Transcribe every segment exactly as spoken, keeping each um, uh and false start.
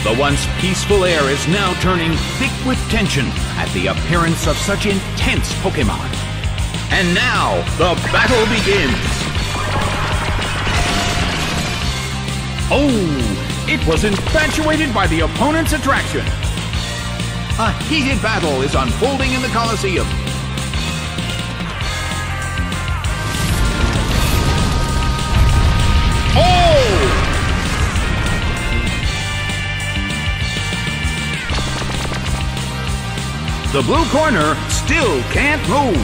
The once peaceful air is now turning thick with tension at the appearance of such intense Pokémon. And now, the battle begins! Oh, it was infatuated by the opponent's attraction. A heated battle is unfolding in the Colosseum. Oh! The blue corner still can't move.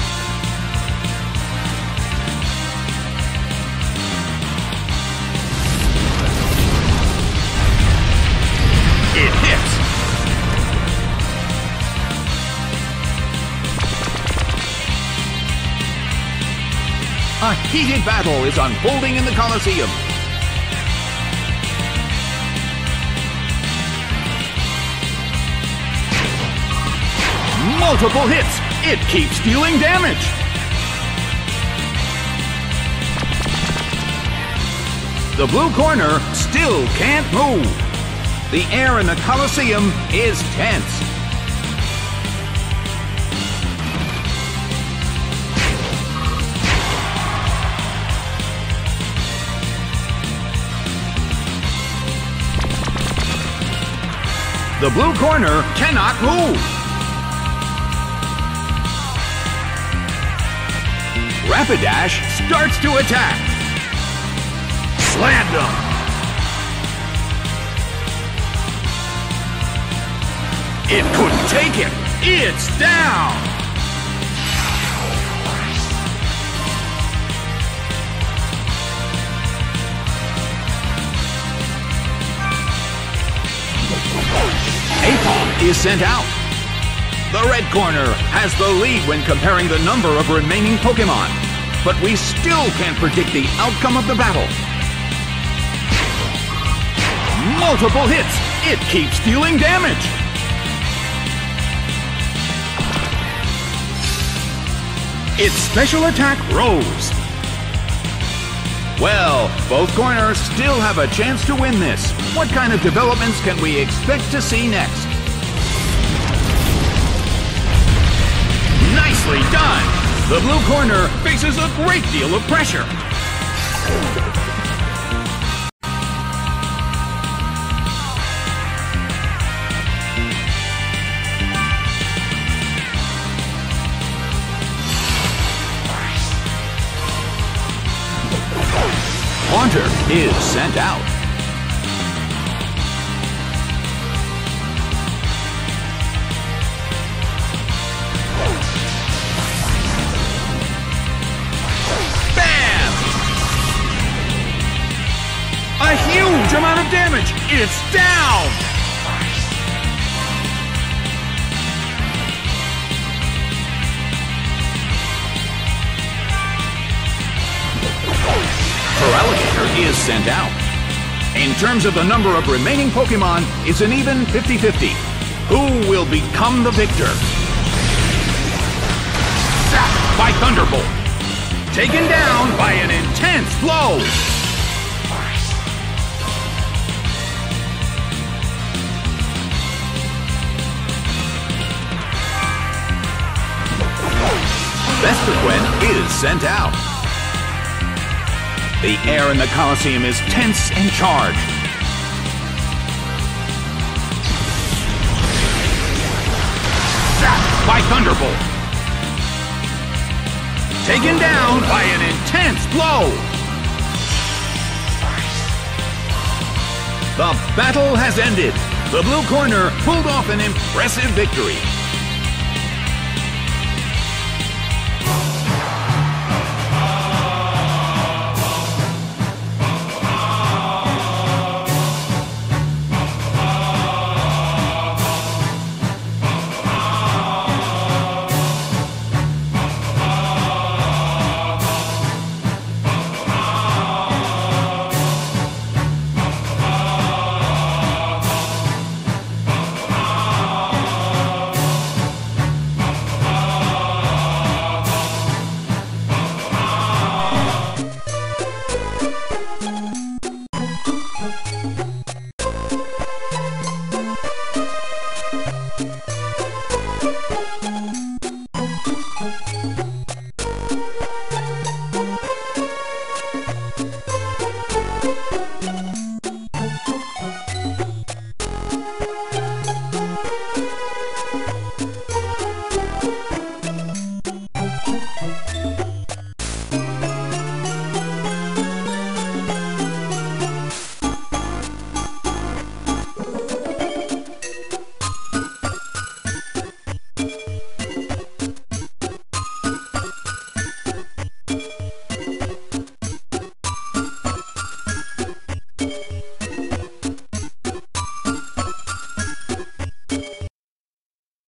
It hits. A heated battle is unfolding in the Colosseum. Multiple hits! It keeps dealing damage! The blue corner still can't move. The air in the Colosseum is tense. The blue corner cannot move. Rapidash starts to attack. Slammed him. It couldn't take it. It's down. Aipom is sent out. The red corner has the lead when comparing the number of remaining Pokémon, but we still can't predict the outcome of the battle. Multiple hits! It keeps dealing damage! Its special attack rose. Well, both corners still have a chance to win this. What kind of developments can we expect to see next? Nicely done! The blue corner faces a great deal of pressure. Haunter is sent out. A huge amount of damage! It's down! Feraligatr is sent out. In terms of the number of remaining Pokémon, it's an even fifty fifty. Who will become the victor? Zapped by Thunderbolt. Taken down by an intense blow. Vespiquen is sent out. The air in the Colosseum is tense and charged. Zapped by Thunderbolt. Taken down by an intense blow. The battle has ended. The blue corner pulled off an impressive victory.